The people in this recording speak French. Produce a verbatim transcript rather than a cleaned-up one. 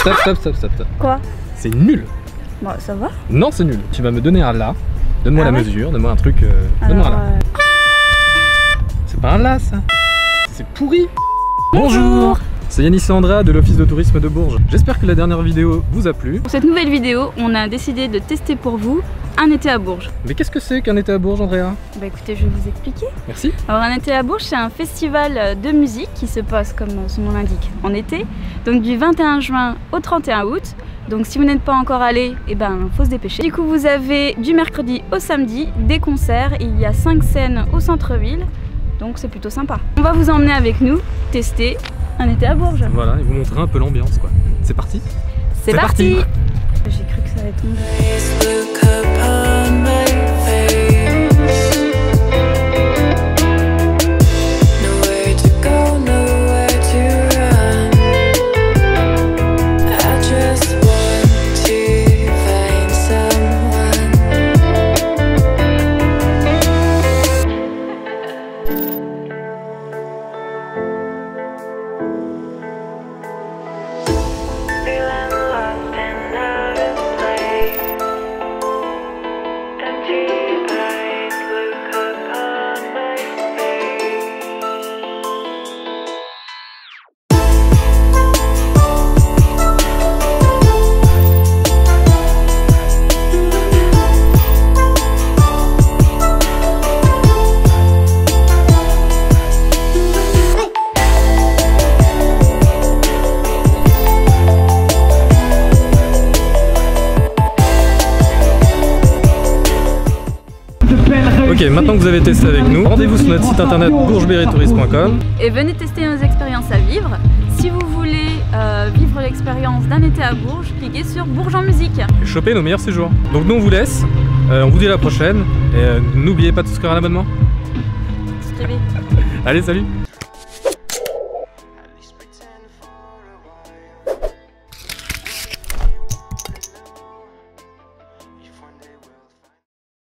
stop, stop, stop, stop, stop. Quoi? C'est nul. Bon, ça va? Non, c'est nul. Tu vas me donner un là. Donne-moi Ah la ouais? mesure, donne-moi un truc. Euh... Donne-moi un là. Euh... C'est pas un là, ça. C'est pourri. Bonjour. Bonjour. C'est Yanis et Andrea de l'Office de tourisme de Bourges. J'espère que la dernière vidéo vous a plu. Pour cette nouvelle vidéo, on a décidé de tester pour vous un été à Bourges. Mais qu'est-ce que c'est qu'un été à Bourges, Andrea? Bah écoutez, je vais vous expliquer. Merci. Alors un été à Bourges, c'est un festival de musique qui se passe, comme son nom l'indique, en été. Donc du vingt et un juin au trente et un août. Donc si vous n'êtes pas encore allé, eh ben faut se dépêcher. Du coup vous avez du mercredi au samedi des concerts. Il y a cinq scènes au centre-ville. Donc c'est plutôt sympa. On va vous emmener avec nous tester un été à Bourges. Voilà, et vous montrer un peu l'ambiance quoi. C'est parti? C'est parti, parti. J'ai cru que ça allait tomber. Ok, maintenant que vous avez testé avec nous, rendez-vous sur notre site internet bourges berry tourisme point com et venez tester nos expériences à vivre. Si vous voulez euh, vivre l'expérience d'un été à Bourges, cliquez sur Bourges en musique et choper nos meilleurs séjours. Donc nous on vous laisse, euh, on vous dit à la prochaine et euh, n'oubliez pas de souscrire à l'abonnement. Souscrivez. Allez, salut.